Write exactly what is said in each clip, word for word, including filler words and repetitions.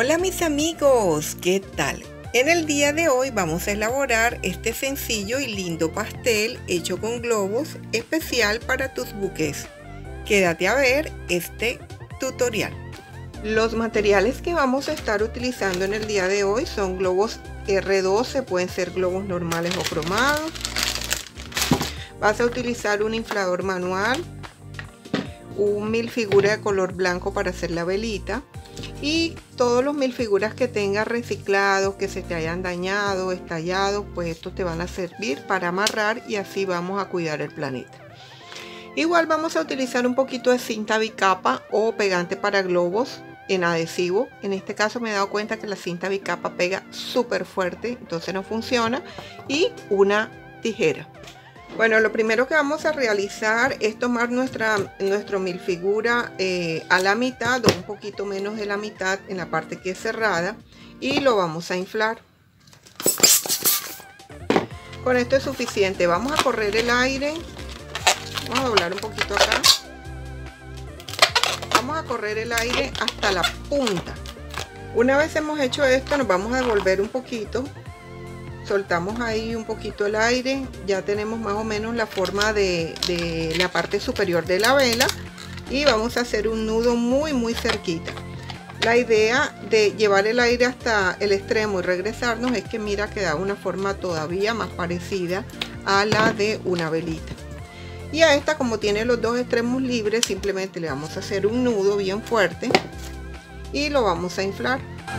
Hola mis amigos, ¿qué tal? En el día de hoy vamos a elaborar este sencillo y lindo pastel hecho con globos, especial para tus buques. Quédate a ver este tutorial. Los materiales que vamos a estar utilizando en el día de hoy son globos erre doce, pueden ser globos normales o cromados. Vas a utilizar un inflador manual, un mil figura de color blanco para hacer la velita y todos los mil figuras que tengas reciclados, que se te hayan dañado, estallados, pues estos te van a servir para amarrar y así vamos a cuidar el planeta. Igual vamos a utilizar un poquito de cinta bicapa o pegante para globos en adhesivo. En este caso me he dado cuenta que la cinta bicapa pega súper fuerte, entonces no funciona, y una tijera. Bueno, lo primero que vamos a realizar es tomar nuestra nuestro mil figura eh, a la mitad o un poquito menos de la mitad en la parte que es cerrada y lo vamos a inflar. Con esto es suficiente. Vamos a correr el aire. Vamos a doblar un poquito acá. Vamos a correr el aire hasta la punta. Una vez hemos hecho esto, nos vamos a devolver un poquito. Soltamos ahí un poquito el aire, ya tenemos más o menos la forma de, de la parte superior de la vela y vamos a hacer un nudo muy muy cerquita. La idea de llevar el aire hasta el extremo y regresarnos es que mira que da una forma todavía más parecida a la de una velita. Y a esta, como tiene los dos extremos libres, simplemente le vamos a hacer un nudo bien fuerte y lo vamos a inflar.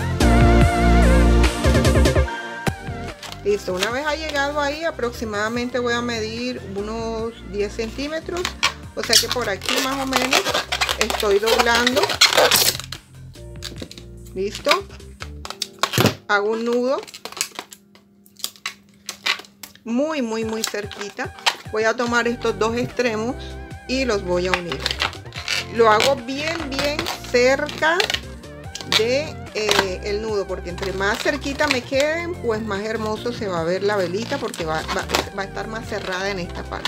Listo, una vez ha llegado ahí, aproximadamente voy a medir unos diez centímetros, o sea que por aquí más o menos estoy doblando. Listo, hago un nudo muy muy muy cerquita. Voy a tomar estos dos extremos y los voy a unir. Lo hago bien bien cerca de eh, el nudo, porque entre más cerquita me queden, pues más hermoso se va a ver la velita, porque va, va, va a estar más cerrada en esta parte.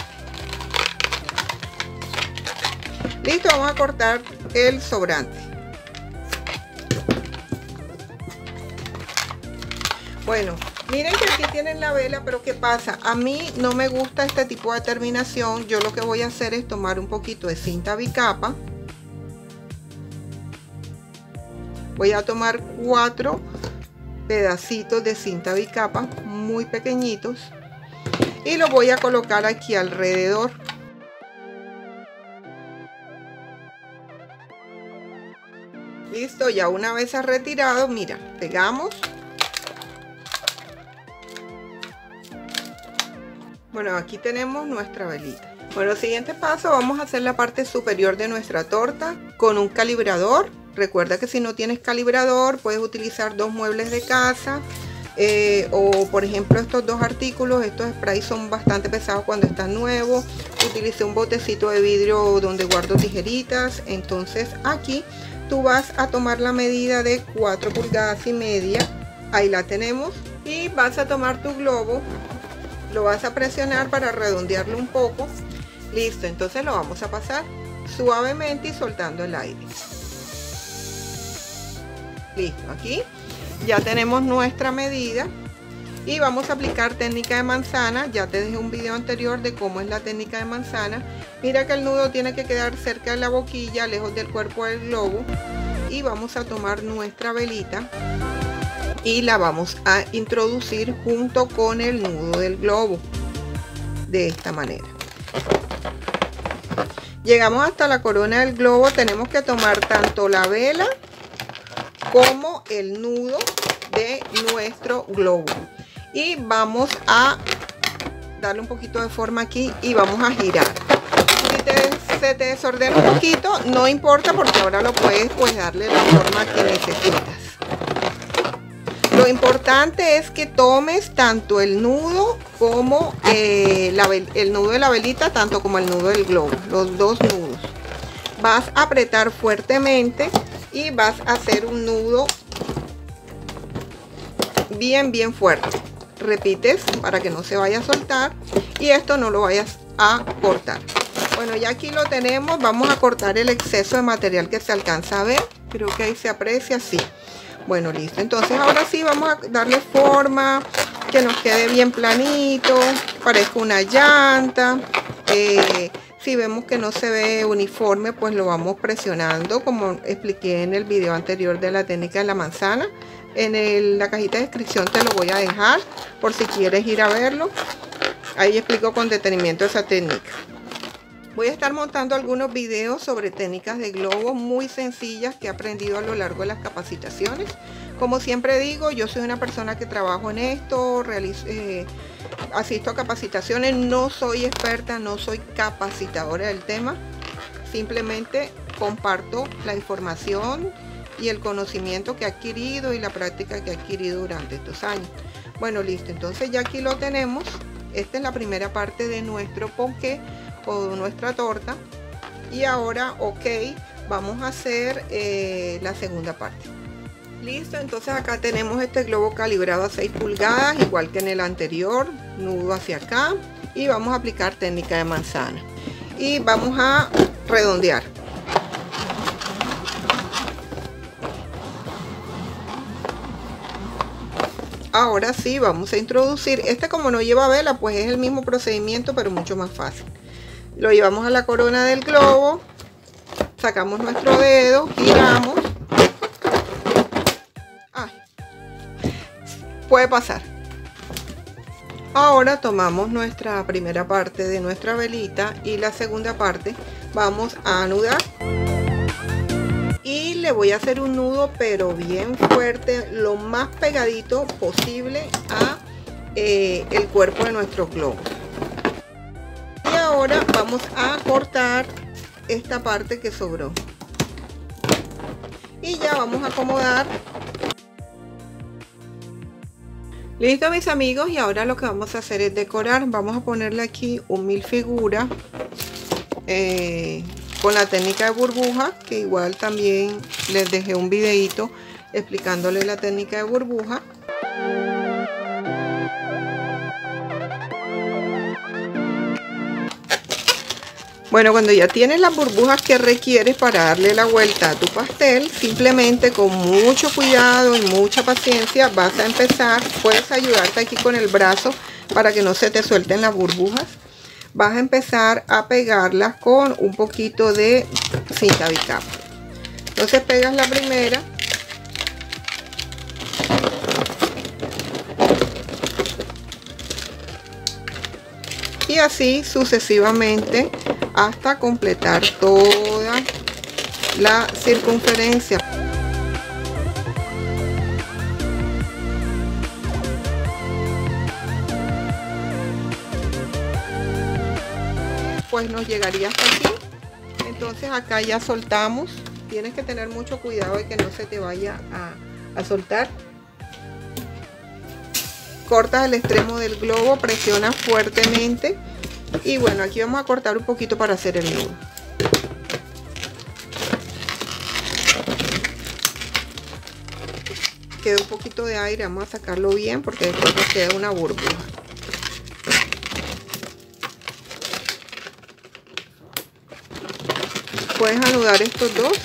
Listo, vamos a cortar el sobrante. Bueno, miren que aquí tienen la vela, pero ¿qué pasa? A mí no me gusta este tipo de terminación. Yo lo que voy a hacer es tomar un poquito de cinta bicapa. Voy a tomar cuatro pedacitos de cinta bicapa muy pequeñitos y lo voy a colocar aquí alrededor. Listo, ya una vez retirado, mira, pegamos. Bueno, aquí tenemos nuestra velita. Bueno, siguiente paso, vamos a hacer la parte superior de nuestra torta con un calibrador. Recuerda que si no tienes calibrador puedes utilizar dos muebles de casa eh, o por ejemplo estos dos artículos. Estos sprays son bastante pesados cuando están nuevos. Utilicé un botecito de vidrio donde guardo tijeritas. Entonces aquí tú vas a tomar la medida de cuatro pulgadas y media. Ahí la tenemos. Y vas a tomar tu globo, lo vas a presionar para redondearlo un poco. Listo, entonces lo vamos a pasar suavemente y soltando el aire. Listo, aquí ya tenemos nuestra medida y vamos a aplicar técnica de manzana. Ya te dejé un video anterior de cómo es la técnica de manzana. Mira que el nudo tiene que quedar cerca de la boquilla, lejos del cuerpo del globo, y vamos a tomar nuestra velita y la vamos a introducir junto con el nudo del globo de esta manera. Llegamos hasta la corona del globo. Tenemos que tomar tanto la vela como el nudo de nuestro globo y vamos a darle un poquito de forma aquí y vamos a girar. Si te, se te desordena un poquito, no importa, porque ahora lo puedes pues darle la forma que necesitas. Lo importante es que tomes tanto el nudo como eh, la, el nudo de la velita, tanto como el nudo del globo, los dos nudos. Vas a apretar fuertemente y vas a hacer un nudo bien bien fuerte. Repites para que no se vaya a soltar y esto no lo vayas a cortar. Bueno, ya aquí lo tenemos. Vamos a cortar el exceso de material que se alcanza a ver. Creo que ahí se aprecia así. Bueno, listo. Entonces ahora sí vamos a darle forma, que nos quede bien planito, parezca una llanta. Eh, si vemos que no se ve uniforme, pues lo vamos presionando, como expliqué en el video anterior de la técnica de la manzana. En el, la cajita de descripción te lo voy a dejar por si quieres ir a verlo. Ahí explico con detenimiento esa técnica. Voy a estar montando algunos videos sobre técnicas de globos muy sencillas que he aprendido a lo largo de las capacitaciones. Como siempre digo, yo soy una persona que trabajo en esto, realizo, eh, asisto a capacitaciones, no soy experta, no soy capacitadora del tema. Simplemente comparto la información y el conocimiento que he adquirido y la práctica que he adquirido durante estos años. Bueno, listo, entonces ya aquí lo tenemos. Esta es la primera parte de nuestro ponqué o nuestra torta, y ahora ok, vamos a hacer eh, la segunda parte. Listo, entonces acá tenemos este globo calibrado a seis pulgadas, igual que en el anterior, nudo hacia acá, y vamos a aplicar técnica de manzana y vamos a redondear. Ahora sí vamos a introducir este, como no lleva vela, pues es el mismo procedimiento pero mucho más fácil. Lo llevamos a la corona del globo, sacamos nuestro dedo, giramos. Ay, puede pasar. Ahora tomamos nuestra primera parte de nuestra velita y la segunda parte vamos a anudar. Y le voy a hacer un nudo pero bien fuerte, lo más pegadito posible a eh, el cuerpo de nuestro globo. Y ahora vamos a cortar esta parte que sobró. Y ya vamos a acomodar. Listo, mis amigos, y ahora lo que vamos a hacer es decorar. Vamos a ponerle aquí un mil figuras eh, con la técnica de burbuja, que igual también les dejé un videito explicándole la técnica de burbuja. Bueno, cuando ya tienes las burbujas que requieres para darle la vuelta a tu pastel, simplemente con mucho cuidado y mucha paciencia vas a empezar. Puedes ayudarte aquí con el brazo para que no se te suelten las burbujas. Vas a empezar a pegarlas con un poquito de cinta bicapa. Entonces pegas la primera. Y así sucesivamente hasta completar toda la circunferencia. Pues nos llegaría hasta aquí. Entonces acá ya soltamos. Tienes que tener mucho cuidado de que no se te vaya a, a soltar. Cortas el extremo del globo, presionas fuertemente. Y bueno, aquí vamos a cortar un poquito para hacer el nudo. Queda un poquito de aire, vamos a sacarlo bien porque después nos queda una burbuja. Puedes anudar estos dos.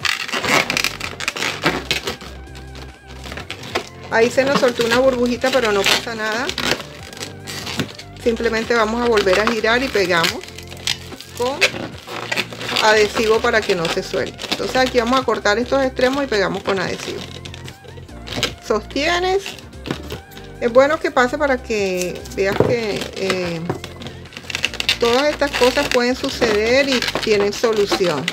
Ahí se nos soltó una burbujita, pero no pasa nada. Simplemente vamos a volver a girar y pegamos con adhesivo para que no se suelte. Entonces aquí vamos a cortar estos extremos y pegamos con adhesivo. Sostienes. Es bueno que pase para que veas que eh, todas estas cosas pueden suceder y tienen solución.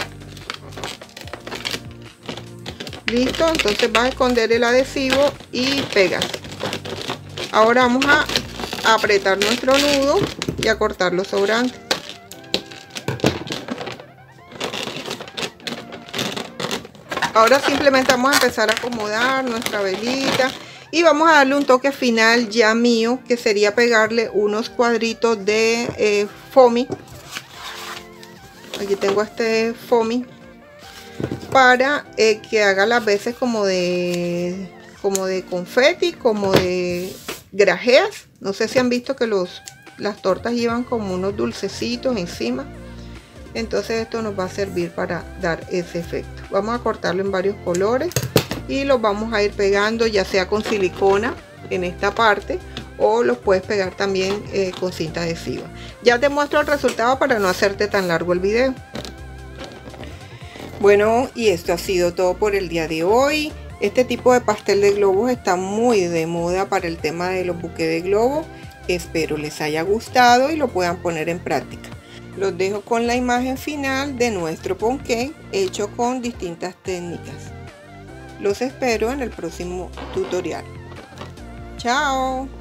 Listo, entonces vas a esconder el adhesivo y pegas. Ahora vamos a apretar nuestro nudo y a cortar los sobrantes. Ahora simplemente vamos a empezar a acomodar nuestra velita y vamos a darle un toque final ya mío, que sería pegarle unos cuadritos de eh, foamy. Aquí tengo este foamy para eh, que haga las veces como de como de confeti, como de grajeas. No sé si han visto que los las tortas llevan como unos dulcecitos encima. Entonces esto nos va a servir para dar ese efecto. Vamos a cortarlo en varios colores y los vamos a ir pegando ya sea con silicona en esta parte o los puedes pegar también eh, con cinta adhesiva. Ya te muestro el resultado para no hacerte tan largo el video. Bueno, y esto ha sido todo por el día de hoy. Este tipo de pastel de globos está muy de moda para el tema de los buques de globos. Espero les haya gustado y lo puedan poner en práctica. Los dejo con la imagen final de nuestro ponqué hecho con distintas técnicas. Los espero en el próximo tutorial. ¡Chao!